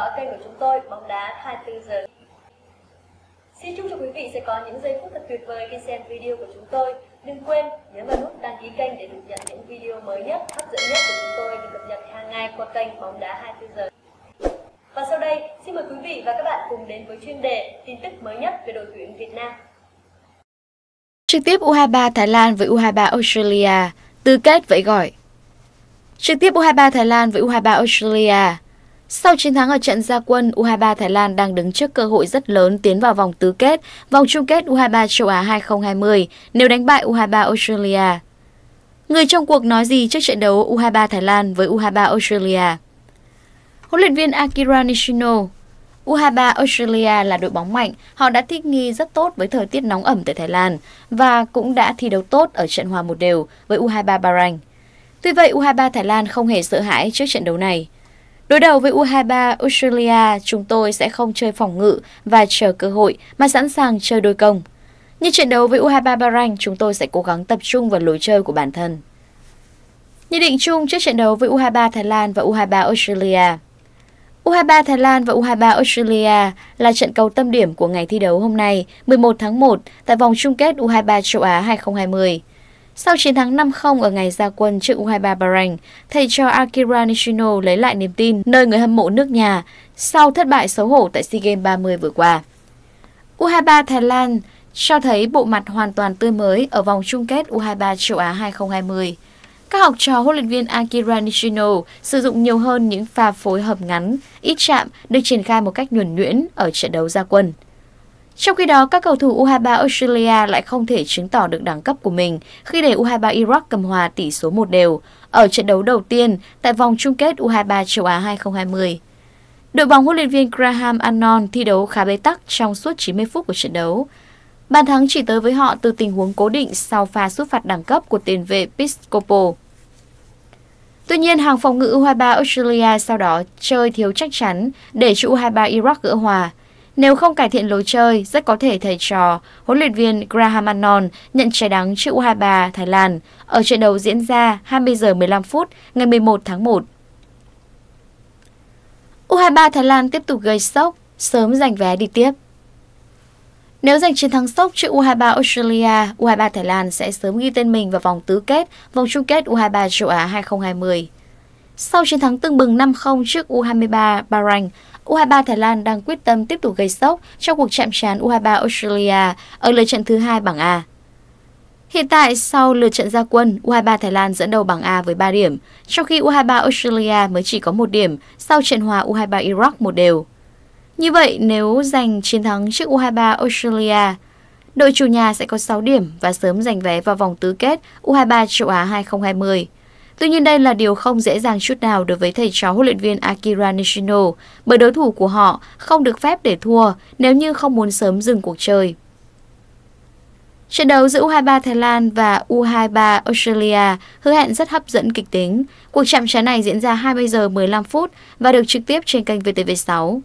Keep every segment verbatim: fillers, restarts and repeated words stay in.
dõi kênh của chúng tôi Bóng Đá hai mươi tư giờ. Xin chúc cho quý vị sẽ có những giây phút thật tuyệt vời khi xem video của chúng tôi. Đừng quên nhấn vào nút đăng ký kênh để được nhận những video mới nhất, hấp dẫn nhất của chúng tôi được cập nhật hàng ngày qua kênh Bóng Đá hai mươi tư giờ. Và sau đây, xin mời quý vị và các bạn cùng đến với chuyên đề tin tức mới nhất về đội tuyển Việt Nam. Trực tiếp u hai ba Thái Lan với u hai ba Australia, tứ kết vẫy gọi. Trực tiếp u hai ba Thái Lan với u hai ba Australia. Sau chiến thắng ở trận ra quân, u hai ba Thái Lan đang đứng trước cơ hội rất lớn tiến vào vòng tứ kết, vòng chung kết u hai ba châu Á hai không hai không nếu đánh bại u hai ba Australia. Người trong cuộc nói gì trước trận đấu u hai ba Thái Lan với u hai ba Australia? Huấn luyện viên Akira Nishino. u hai ba Australia là đội bóng mạnh, họ đã thích nghi rất tốt với thời tiết nóng ẩm tại Thái Lan và cũng đã thi đấu tốt ở trận hòa một đều với u hai ba Bahrain. Tuy vậy, u hai ba Thái Lan không hề sợ hãi trước trận đấu này. Đối đầu với u hai ba Australia, chúng tôi sẽ không chơi phòng ngự và chờ cơ hội mà sẵn sàng chơi đôi công. Như trận đấu với u hai ba Bahrain, chúng tôi sẽ cố gắng tập trung vào lối chơi của bản thân. Nhận định chung trước trận đấu với u hai ba Thái Lan và u hai ba Australia. u hai ba Thái Lan và u hai ba Australia là trận cầu tâm điểm của ngày thi đấu hôm nay, mười một tháng một, tại vòng chung kết u hai ba châu Á hai không hai không. Sau chiến thắng năm không ở ngày ra quân trước u hai ba Bahrain, thầy trò Akira Nishino lấy lại niềm tin nơi người hâm mộ nước nhà sau thất bại xấu hổ tại SEA Games ba mươi vừa qua. u hai ba Thái Lan cho thấy bộ mặt hoàn toàn tươi mới ở vòng chung kết u hai ba châu Á hai không hai không. Các học trò huấn luyện viên Akira Nishino sử dụng nhiều hơn những pha phối hợp ngắn, ít chạm được triển khai một cách nhuần nhuyễn ở trận đấu ra quân. Trong khi đó, các cầu thủ u hai ba Australia lại không thể chứng tỏ được đẳng cấp của mình khi để u hai ba Iraq cầm hòa tỷ số một đều ở trận đấu đầu tiên tại vòng chung kết u hai ba châu Á hai không hai không. Đội bóng huấn luyện viên Graham Arnold thi đấu khá bế tắc trong suốt chín mươi phút của trận đấu. Bàn thắng chỉ tới với họ từ tình huống cố định sau pha sút phạt đẳng cấp của tiền vệ Piscopo. Tuy nhiên, hàng phòng ngự u hai ba Australia sau đó chơi thiếu chắc chắn để cho u hai ba Iraq gỡ hòa. Nếu không cải thiện lối chơi, rất có thể thầy trò huấn luyện viên Graham Arnold nhận trái đắng trước u hai ba Thái Lan ở trận đấu diễn ra hai mươi giờ mười lăm phút ngày mười một tháng một. u hai ba Thái Lan tiếp tục gây sốc, sớm giành vé đi tiếp. Nếu giành chiến thắng sốc trước u hai ba Australia, u hai ba Thái Lan sẽ sớm ghi tên mình vào vòng tứ kết, vòng chung kết u hai ba châu Á hai không hai không. Sau chiến thắng tưng bừng năm không trước u hai ba Bahrain, u hai ba Thái Lan đang quyết tâm tiếp tục gây sốc trong cuộc chạm trán u hai ba Australia ở lượt trận thứ hai bảng A. Hiện tại, sau lượt trận ra quân, u hai ba Thái Lan dẫn đầu bảng A với ba điểm, trong khi u hai ba Australia mới chỉ có một điểm sau trận hòa u hai ba Iraq một đều. Như vậy, nếu giành chiến thắng trước u hai ba Australia, đội chủ nhà sẽ có sáu điểm và sớm giành vé vào vòng tứ kết u hai ba châu Á hai không hai không. Tuy nhiên, đây là điều không dễ dàng chút nào đối với thầy trò huấn luyện viên Akira Nishino, bởi đối thủ của họ không được phép để thua nếu như không muốn sớm dừng cuộc chơi. Trận đấu giữa u hai ba Thái Lan và u hai ba Australia hứa hẹn rất hấp dẫn kịch tính. Cuộc chạm trán này diễn ra hai mươi giờ mười lăm phút và được trực tiếp trên kênh vê tê vê sáu.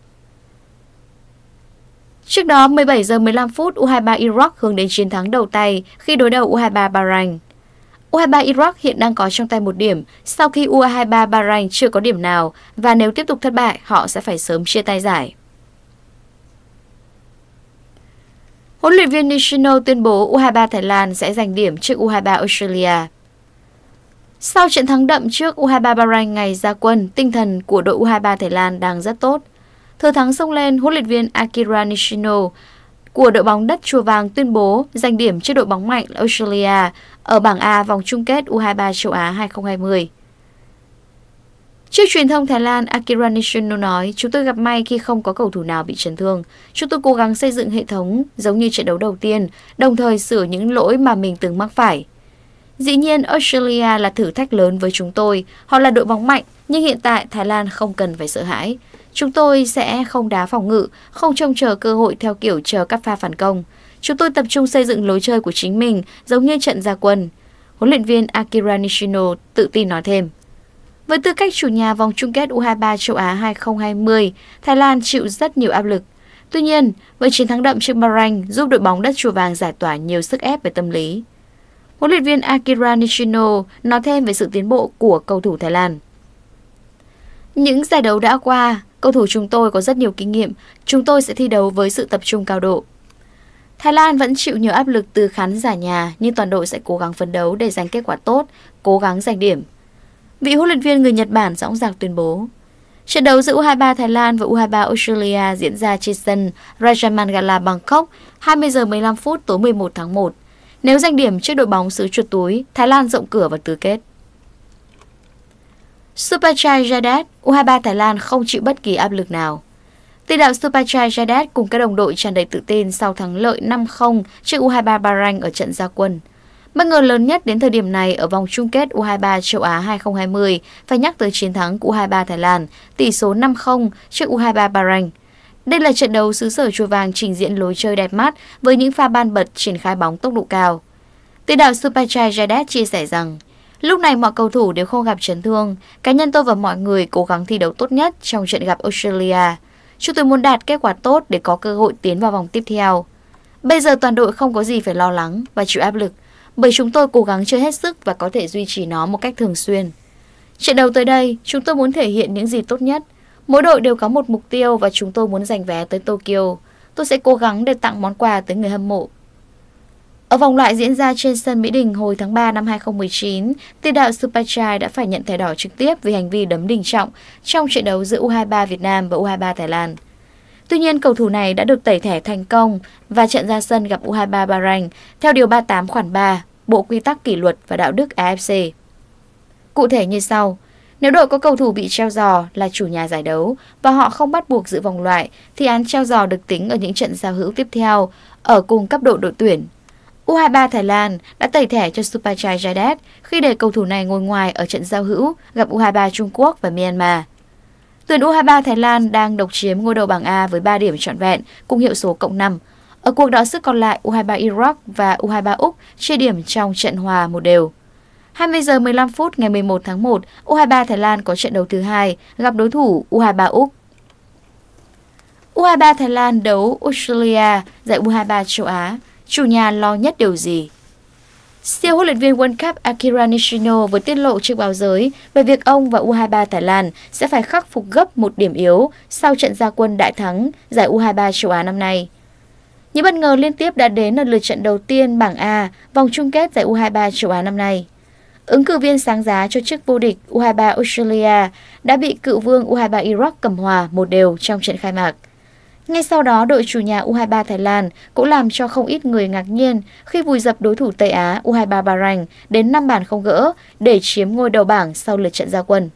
Trước đó, mười bảy giờ mười lăm phút, u hai ba Iraq hướng đến chiến thắng đầu tay khi đối đầu u hai ba Bahrain. u hai ba Iraq hiện đang có trong tay một điểm sau khi u hai ba Bahrain chưa có điểm nào và nếu tiếp tục thất bại, họ sẽ phải sớm chia tay giải. Huấn luyện viên Nishino tuyên bố u hai ba Thái Lan sẽ giành điểm trước u hai ba Australia. Sau trận thắng đậm trước u hai ba Bahrain ngày ra quân, tinh thần của đội u hai ba Thái Lan đang rất tốt. Thừa thắng xông lên, huấn luyện viên Akira Nishino của đội bóng đất Chùa Vàng tuyên bố giành điểm trước đội bóng mạnh Australia ở bảng A vòng chung kết u hai ba châu Á hai không hai không. Trước truyền thông Thái Lan, Akira Nishino nói, chúng tôi gặp may khi không có cầu thủ nào bị chấn thương. Chúng tôi cố gắng xây dựng hệ thống giống như trận đấu đầu tiên, đồng thời sửa những lỗi mà mình từng mắc phải. Dĩ nhiên, Australia là thử thách lớn với chúng tôi. Họ là đội bóng mạnh, nhưng hiện tại Thái Lan không cần phải sợ hãi. Chúng tôi sẽ không đá phòng ngự, không trông chờ cơ hội theo kiểu chờ các pha phản công. Chúng tôi tập trung xây dựng lối chơi của chính mình, giống như trận ra quân. Huấn luyện viên Akira Nishino tự tin nói thêm. Với tư cách chủ nhà vòng chung kết u hai ba châu Á hai không hai không, Thái Lan chịu rất nhiều áp lực. Tuy nhiên, với chiến thắng đậm trước Bahrain giúp đội bóng đất Chùa Vàng giải tỏa nhiều sức ép về tâm lý. Huấn luyện viên Akira Nishino nói thêm về sự tiến bộ của cầu thủ Thái Lan. Những giải đấu đã qua, Cầu thủ chúng tôi có rất nhiều kinh nghiệm, chúng tôi sẽ thi đấu với sự tập trung cao độ. Thái Lan vẫn chịu nhiều áp lực từ khán giả nhà, nhưng toàn đội sẽ cố gắng phấn đấu để giành kết quả tốt, cố gắng giành điểm. Vị huấn luyện viên người Nhật Bản dõng dạc tuyên bố. Trận đấu giữa u hai ba Thái Lan và u hai ba Australia diễn ra trên sân Rajamangala Bangkok hai mươi giờ mười lăm phút tối mười một tháng một. Nếu giành điểm trước đội bóng xứ chuột túi, Thái Lan rộng cửa vào tứ kết. Supachai Jadat, u hai ba Thái Lan không chịu bất kỳ áp lực nào. Tiền đạo Supachai Jadat cùng các đồng đội tràn đầy tự tin sau thắng lợi năm không trước u hai ba Bahrain ở trận ra quân. Bất ngờ lớn nhất đến thời điểm này ở vòng chung kết u hai ba châu Á hai không hai không phải nhắc tới chiến thắng của u hai ba Thái Lan tỷ số năm không trước u hai ba Bahrain. Đây là trận đấu xứ sở chùa vàng trình diễn lối chơi đẹp mắt với những pha ban bật triển khai bóng tốc độ cao. Tiền đạo Supachai Jadat chia sẻ rằng, lúc này mọi cầu thủ đều không gặp chấn thương, cá nhân tôi và mọi người cố gắng thi đấu tốt nhất trong trận gặp Australia. Chúng tôi muốn đạt kết quả tốt để có cơ hội tiến vào vòng tiếp theo. Bây giờ toàn đội không có gì phải lo lắng và chịu áp lực, bởi chúng tôi cố gắng chơi hết sức và có thể duy trì nó một cách thường xuyên. Trận đấu tới đây, chúng tôi muốn thể hiện những gì tốt nhất. Mỗi đội đều có một mục tiêu và chúng tôi muốn giành vé tới Tokyo. Tôi sẽ cố gắng để tặng món quà tới người hâm mộ. Ở vòng loại diễn ra trên sân Mỹ Đình hồi tháng ba năm hai không một chín, tiền đạo Supachai đã phải nhận thẻ đỏ trực tiếp vì hành vi đấm đình trọng trong trận đấu giữa u hai ba Việt Nam và u hai ba Thái Lan. Tuy nhiên, cầu thủ này đã được tẩy thẻ thành công và trận ra sân gặp u hai ba Bahrain theo điều ba mươi tám khoản ba, Bộ Quy tắc Kỷ luật và Đạo đức a ép xê. Cụ thể như sau, nếu đội có cầu thủ bị treo giò là chủ nhà giải đấu và họ không bắt buộc giữ vòng loại, thì án treo giò được tính ở những trận giao hữu tiếp theo ở cùng cấp độ đội tuyển. u hai ba Thái Lan đã tẩy thẻ cho Supachai Jadat khi để cầu thủ này ngồi ngoài ở trận giao hữu gặp u hai ba Trung Quốc và Myanmar. Tuyển u hai ba Thái Lan đang độc chiếm ngôi đầu bảng A với ba điểm trọn vẹn cùng hiệu số cộng năm. Ở cuộc đọ sức còn lại, u hai ba Iraq và u hai ba Úc chia điểm trong trận hòa một đều. hai mươi giờ mười lăm phút ngày mười một tháng một, u hai ba Thái Lan có trận đấu thứ hai gặp đối thủ u hai ba Úc. u hai ba Thái Lan đấu Australia giải u hai ba châu Á. Chủ nhà lo nhất điều gì? Siêu huấn luyện viên World Cup Akira Nishino vừa tiết lộ trước báo giới về việc ông và u hai ba Thái Lan sẽ phải khắc phục gấp một điểm yếu sau trận ra quân đại thắng giải u hai ba châu Á năm nay. Những bất ngờ liên tiếp đã đến ở lượt trận đầu tiên bảng A, vòng chung kết giải u hai ba châu Á năm nay. Ứng cử viên sáng giá cho chức vô địch u hai ba Australia đã bị cựu vương u hai ba Iraq cầm hòa một đều trong trận khai mạc. Ngay sau đó, đội chủ nhà u hai ba Thái Lan cũng làm cho không ít người ngạc nhiên khi vùi dập đối thủ Tây Á u hai ba Bahrain đến năm bàn không gỡ để chiếm ngôi đầu bảng sau lượt trận ra quân.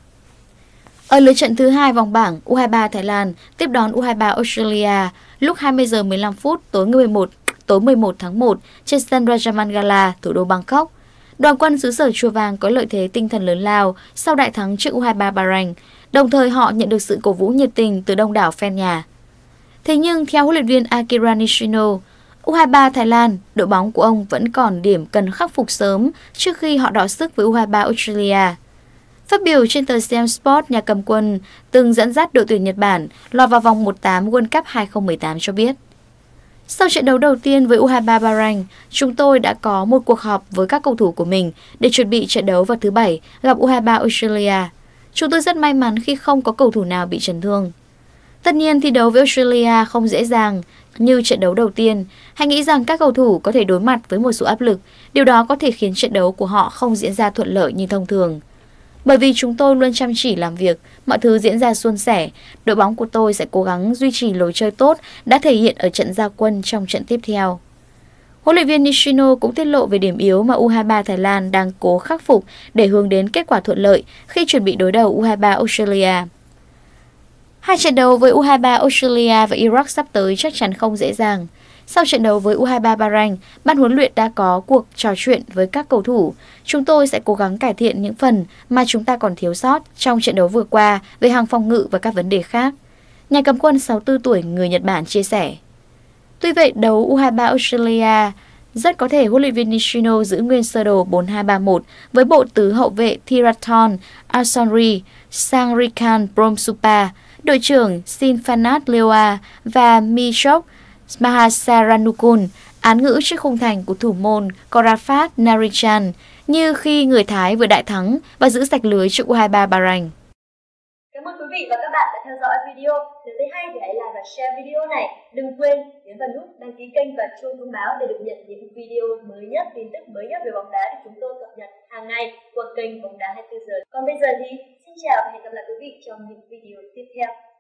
Ở lượt trận thứ hai vòng bảng, u hai ba Thái Lan tiếp đón u hai ba Australia lúc hai mươi giờ mười lăm phút tối mười một tối mười một tháng một trên sân Rajamangala, thủ đô Bangkok. Đoàn quân xứ sở chùa vàng có lợi thế tinh thần lớn lao sau đại thắng trước u hai ba Bahrain, đồng thời họ nhận được sự cổ vũ nhiệt tình từ đông đảo fan nhà. Thế nhưng theo huấn luyện viên Akira Nishino, u hai ba Thái Lan, đội bóng của ông vẫn còn điểm cần khắc phục sớm trước khi họ đọ sức với u hai ba Australia. Phát biểu trên tờ Siam Sport, nhà cầm quân từng dẫn dắt đội tuyển Nhật Bản lọt vào vòng một tám World Cup hai không một tám cho biết. Sau trận đấu đầu tiên với u hai ba Bahrain, chúng tôi đã có một cuộc họp với các cầu thủ của mình để chuẩn bị trận đấu vào thứ Bảy gặp u hai ba Australia. Chúng tôi rất may mắn khi không có cầu thủ nào bị chấn thương. Tất nhiên thi đấu với Australia không dễ dàng như trận đấu đầu tiên. Hãy nghĩ rằng các cầu thủ có thể đối mặt với một số áp lực. Điều đó có thể khiến trận đấu của họ không diễn ra thuận lợi như thông thường. Bởi vì chúng tôi luôn chăm chỉ làm việc, mọi thứ diễn ra suôn sẻ, đội bóng của tôi sẽ cố gắng duy trì lối chơi tốt đã thể hiện ở trận ra quân trong trận tiếp theo. Huấn luyện viên Nishino cũng tiết lộ về điểm yếu mà u hai ba Thái Lan đang cố khắc phục để hướng đến kết quả thuận lợi khi chuẩn bị đối đầu u hai ba Australia. Hai trận đấu với u hai ba Australia và Iraq sắp tới chắc chắn không dễ dàng. Sau trận đấu với u hai ba Bahrain, ban huấn luyện đã có cuộc trò chuyện với các cầu thủ. Chúng tôi sẽ cố gắng cải thiện những phần mà chúng ta còn thiếu sót trong trận đấu vừa qua về hàng phòng ngự và các vấn đề khác. Nhà cầm quân sáu mươi tư tuổi người Nhật Bản chia sẻ. Tuy vậy, đấu u hai ba Australia rất có thể huấn luyện viên Nishino giữ nguyên sơ đồ bốn hai ba một với bộ tứ hậu vệ Thirathon Alsonri, Sangrikan Bromsupa, đội trưởng Sinfanat Leoa và Mishok Mahasaranukul, án ngữ trước khung thành của thủ môn Korafat Narichan như khi người Thái vừa đại thắng và giữ sạch lưới trước u hai ba Bahrain. Cảm ơn quý vị vị và các bạn đã theo dõi video. Nếu thấy hay thì hãy like và share video này. Đừng quên nhấn vào nút đăng ký kênh và chuông thông báo để được nhận những video mới nhất, tin tức mới nhất về bóng đá được chúng tôi cập nhật hàng ngày qua kênh Bóng Đá hai mươi tư giờ. Còn bây giờ thì xin chào và hẹn gặp lại quý vị trong những video tiếp theo.